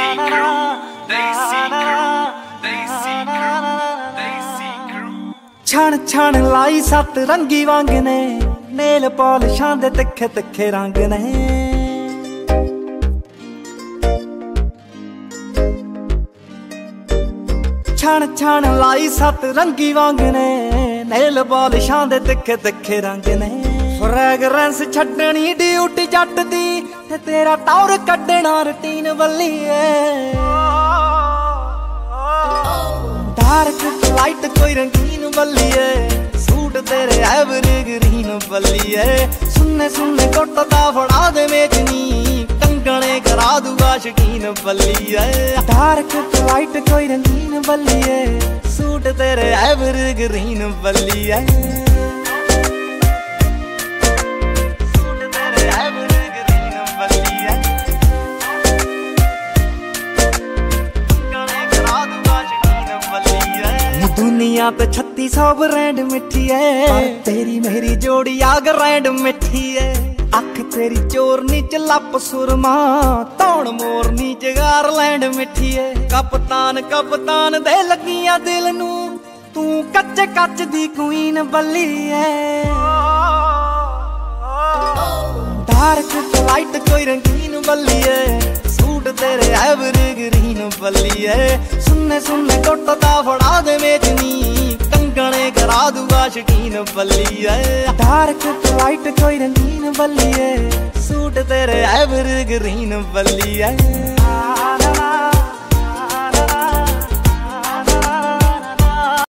छण छण लाई सत रंगी वांग ने, नेल पॉलिशां दे तिखे तिखे रंग ने। छण छण लाई सत रंगी वांग ने, नेल पॉलिशां दे तिखे तिखे रंग ने। फ्रैगरेंस छड्डनी ड्यूटी जट दी, ते तेरा टौर कड्डना रूटीन बल्ली है। डार्क लाइट कोई रंगीन बल्ली है, सूट तेरे एवरग्रीन बल्ली है। सुन्ने सुन्ने कोटदा फड़ा दे मेचनी, कंगने करा दूगा शकीन बल्ली है। डार्क लाइट कोई रंगीन बल्ली है, सूट तेरे एवरग्रीन बल्ली है। दुनिया पे 3600 ब्रांड मिठी है, पर तेरी मेरी जोड़ी आग रैंड मिठी है। अख तेरी चोरनी च लप सुरमा, तौण मोरनी च गारलैंड मिठी है। कप्तान कप्तान दे लगिया दिल नू, तू कच्चे कच दी क्वीन बल्ली है। डार्क लाइट कोई रंगीन बल्ली है, सूट तेरे एवरग्रीन बल्ली है। सुन्ने सुन्ने टुटदा फड़ा दे मेचनी, कंगने करा दूगा शकीन बल्ली है। डार्क लाइट कोई रंगीन बल्ली है, सूट तेरे एवरग्रीन बल्ली है।